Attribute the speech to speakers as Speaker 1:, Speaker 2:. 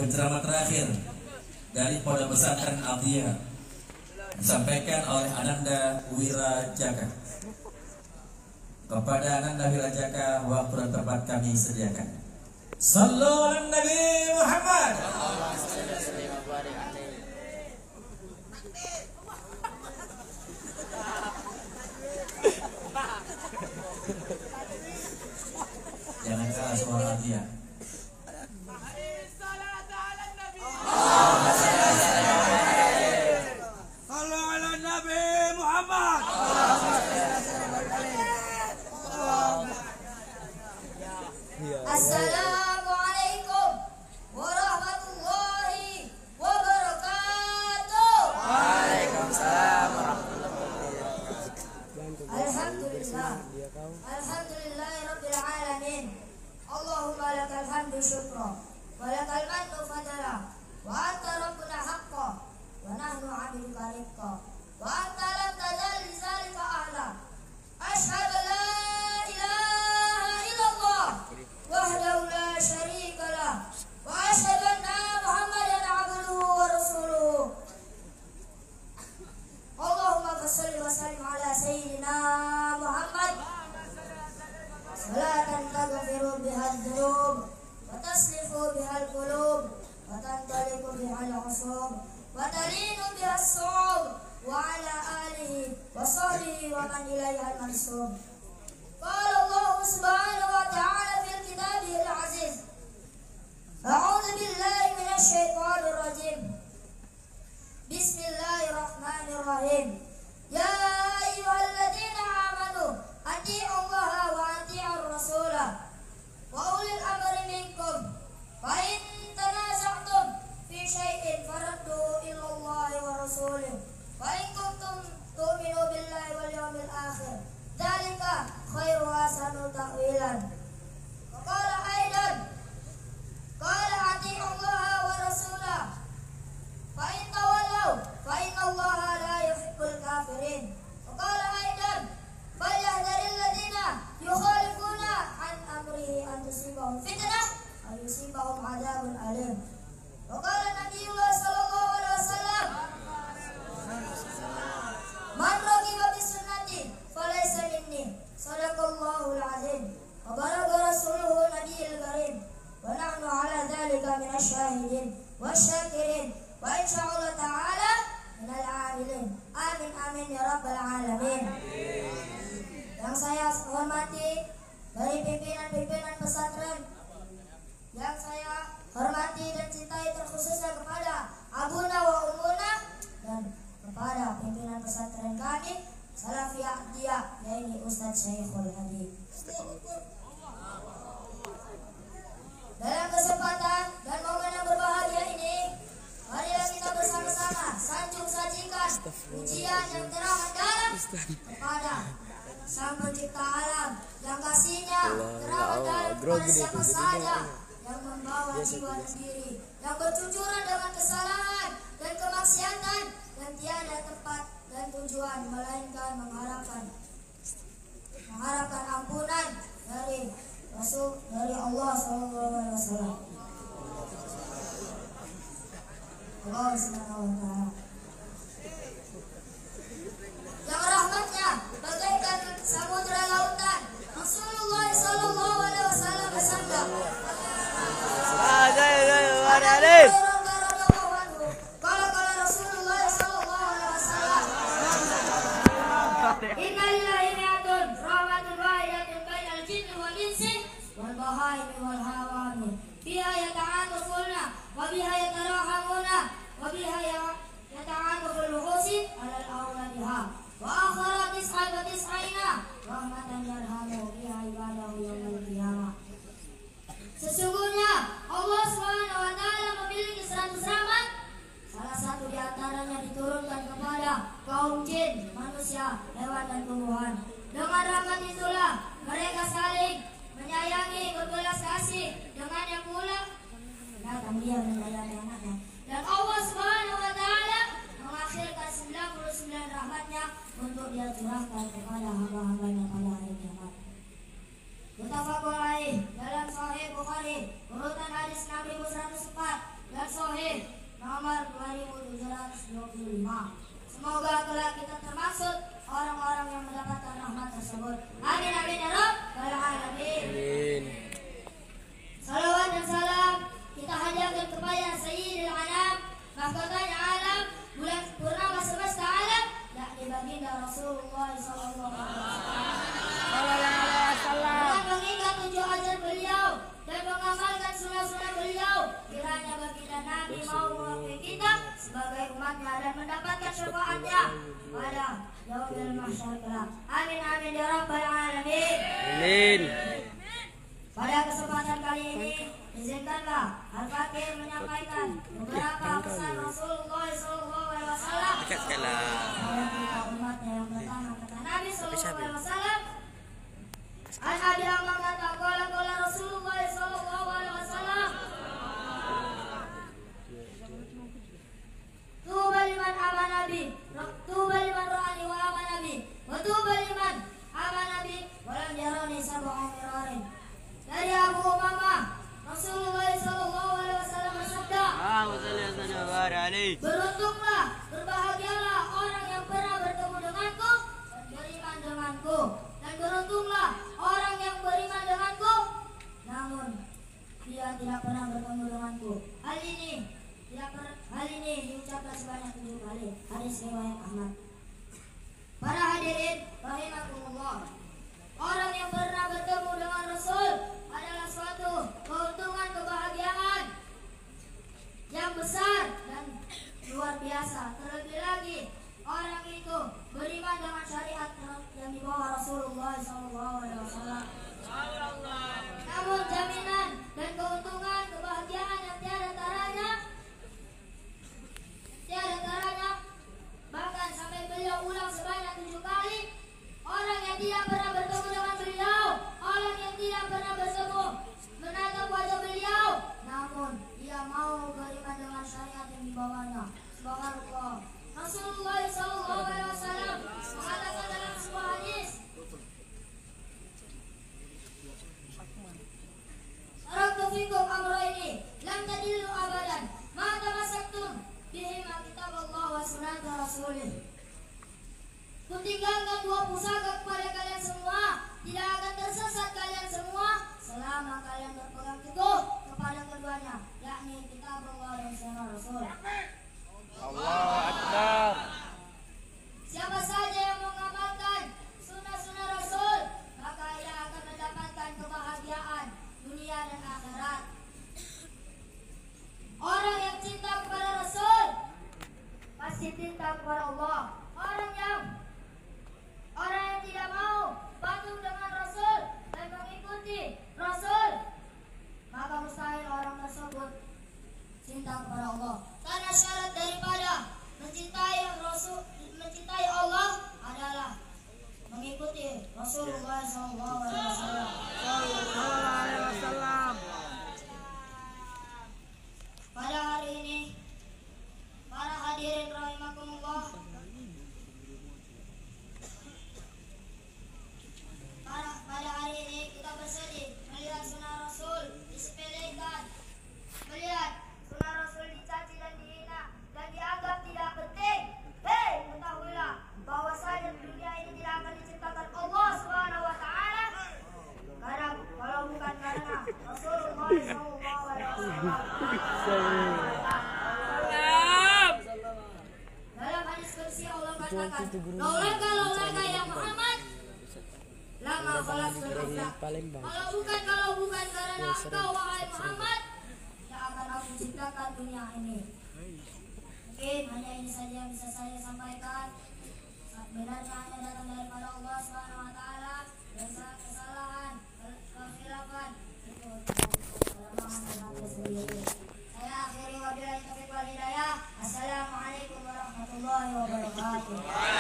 Speaker 1: penceramah terakhir dari Pondok Pesantren Al-Diyah disampaikan oleh Ananda Wirajaka. Kepada Ananda Wirajaka, waktu dan tempat kami sediakan. Sallu ala Nabi Muhammad. Jangan salah suara dia.
Speaker 2: Assalamualaikum warahmatullahi wabarakatuh.
Speaker 3: Waalaikumsalam warahmatullahi wabarakatuh.
Speaker 2: Alhamdulillah. Alhamdulillahirabbil alamin. Allahumma lakal hamdu syukra wa lakal mannu fadala wa anta rabbuna haqqan wa nahnu 'abduka riqqan wa anta lam tazal li zalika ahla. Asyhadu an la ilaha illallah wahdahu la syarika lah wa asyhadu anna Muhammadan 'abduhu wa rasuluh. Allahumma shalli wa sallim ala sayyidina Muhammad salatan taghfiru bihal dzunub wa taslifu bihal qulub wa tantaliqu bihal usub wa talinu bihas sub wa ala alihi wa sahbihi wa man ilayhi al-mansub. Qala Allah subhanahu wa ta'ala fil kitabihil aziz. A'udzu billahi minasy syaithanir rajim. Bismillahirrahmanirrahim. Ya ayyuhalladzina amanu atii'u Allaha wa atii'ur rasula wa ulil amri minkum. Fa in tanaza'tum fi syai'in farudduhu ila Allahi wa rasulih. Wa in kuntum tu'minu billahi wal yawmil akhir. Dzalika khairu ahsanu ta'wilan. Wa qala aidan qala atii'u Allaha wa rasulahu fa in tawallaw fa inna Allaha la yuhibbul kafirin. Wa qala aidan falyahdharil ladzina yukhalifuna an amrihi an tusibahum fitnah aw yusibahum adzabun alim. Wa qala Nabiullah sallallahu alaihi wasallam man raghiba fi sunnati falaysa minni. Sadaqallahul azim wa balagha rasuluhu nabiyil karim wa nahnu ala dzalika minasy syahidin wasyakirin wa insyaallah ta'ala minal amilin. Amin amin ya rabbal alamin. Yang saya hormati dari pimpinan-pimpinan pesantren, yang saya hormati dan cintai terkhususnya kepada abuna wa umuna dan kepada pimpinan pesantren kami Salafiyah Dia, yaitu Ustadz Syekhul Hadi. Dalam kesempatan dan momen yang berbahagia ini, marilah kita bersama-sama sanjung sajikan pujian yang teramat dalam kepada Sang Pencipta alam yang kasihnya teramat dalam kepada siapa saja yang membawa jiwa dan diri, yang bercucuran dengan kesalahan dan kemaksiatan dan tiada tempat dan tujuan melainkan mengharapkan ampunan dari Rasul dari Allah Sallallahu Alaihi Wasallam. Allah Subhanahu Wa Taala yang rahmatnya bagaikan samudra lautan. Rasulullah Sallallahu Alaihi Wasallam bersabda, kalau Rasulullah Sallallahu Alaihi Wasallam, innalillahi mi'atun rahmatun wahidatun bainal jinni wal insi wal bahaimi wal hawami fiha yata'atufuna wa biha yatarahamuna wa biha yata'atuful luhusi alal awladiha wa akhara tis'al wa tis'aina rahmatan yarhamu biha ibadahu yawmal qiyamah. Sesungguhnya Allah Subhanahu wa Ta'ala memiliki 100 rahmat. Salah satu di antaranya diturunkan kepada kaum jin, manusia, hewan dan tumbuhan. Dengan rahmat itulah mereka saling menyayangi, berbelas kasih. Dengan yang pula datang dia menyayangi anaknya. Dan Allah Subhanahu wa Ta'ala mengakhirkan 99 rahmatnya untuk dia curahkan kepada hamba-hambanya pada hari kiamat. Muttafaqun alaih dalam Sahih Bukhari urutan hadis 6104 25. Semoga kelak kita termasuk orang-orang yang mendapatkan rahmat tersebut. Amin amin ya rabbal alamin.
Speaker 3: Amin.
Speaker 2: Salawat dan salam kita hadiahkan kepada Sayyidil Anam, mahkotanya alam, bulan purnama semesta alam, yakni baginda Rasulullah sallallahu alaihi wasallam. Dengan mengingat 7 ajar beliau dan mengamalkan sunnah-sunnah beliau, kiranya baginda Nabi mau mewakili kita sebagai umatnya dan mendapatkan syafaatnya pada yaumil mahsyar kelak. Amin amin ya rabbal alamin.
Speaker 3: Amin.
Speaker 2: Pada kesempatan kali ini, izinkanlah Al-Fakir menyampaikan beberapa pesan Rasulullah SAW kepada kita umatnya yang pertama, kata Nabi SAW. Al-Hadi Allah kata qala Rasulullah SAW. Tuba liman aman Nabi, tuba liman ra'ani wa aman Nabi, wa tuba liman aman Nabi wa lam yarani sab'a mirarin. Dari Abu Umamah, Rasulullah SAW bersabda, beruntunglah, berbahagialah orang yang pernah bertemu denganku dan beriman denganku, dan beruntunglah orang yang beriman denganku namun dia tidak pernah bertemu denganku. Hal ini diucapkan sebanyak 7 kali. Hadis riwayat Ahmad. Para hadirin rahimakumullah, orang yang pernah bertemu dengan Rasul adalah suatu keuntungan, kebahagiaan yang besar dan luar biasa. Terlebih lagi orang itu beriman dengan syariat yang dibawa Rasulullah SAW. Namun jaminan dan keuntungan, kebahagiaan yang tiada taranya, bahkan sampai beliau ulang sebanyak 7 kali. Orang yang tidak pernah bertemu dengan beliau, orang yang tidak pernah bertemu menatap wajah beliau, namun dia mau beriman dengan syariat yang dibawanya. Subhanallah. Rasulullah SAW mengatakan dalam sebuah hadis, taraktu fikum amrayni lam tadillu abadan ma tamassaktum bihima kitaballah wa sunnata rasulih. Kutinggalkan 2 pusaka kepada kalian semua, tidak akan tersesat kalian semua selama kalian berpegang teguh kepada keduanya, yakni kitab Allah dan sunnah Rasul.
Speaker 3: Allahu Akbar.
Speaker 2: Siapa saja yang mengamalkan sunnah-sunnah Rasul, maka ia akan mendapatkan kebahagiaan dunia dan akhirat. Orang yang cinta kepada Rasul pasti cinta kepada Allah. Orang yang tidak mau patuh dengan Rasul dan mengikuti Rasul, maka mustahil orang tersebut cinta kepada Allah. Karena syarat daripada mencintai Rasul, mencintai Allah adalah mengikuti Rasulullah SAW. Pada hari ini, para hadirin rahimakumullah, pada hari ini kita bersedih melihat sunnah Rasul disepelekan, melihat sunnah Rasul dicaci dan dihina dan dianggap tidak penting. Hei, ketahuilah bahwasanya dunia ini tidak akan diciptakan Allah Subhanahu wa taala kalau bukan karena Rasulullah SAW. Dalam hadis qudsi Allah katakan, "Laulaka ya Muhammad, lama khalaqtul aflaq." Kalau bukan karena engkau wahai Muhammad, tidak akan aku ciptakan dunia ini. Mungkin hanya ini saja yang bisa saya sampaikan. Benarnya hanya datang daripada Allah Subhanahu wa taala, dan kesalahan, kekhilafan itu kelemahan dan hati sendiri. Saya akhiri wabillahi taufiq wal hidayah. Assalamualaikum warahmatullahi wabarakatuh.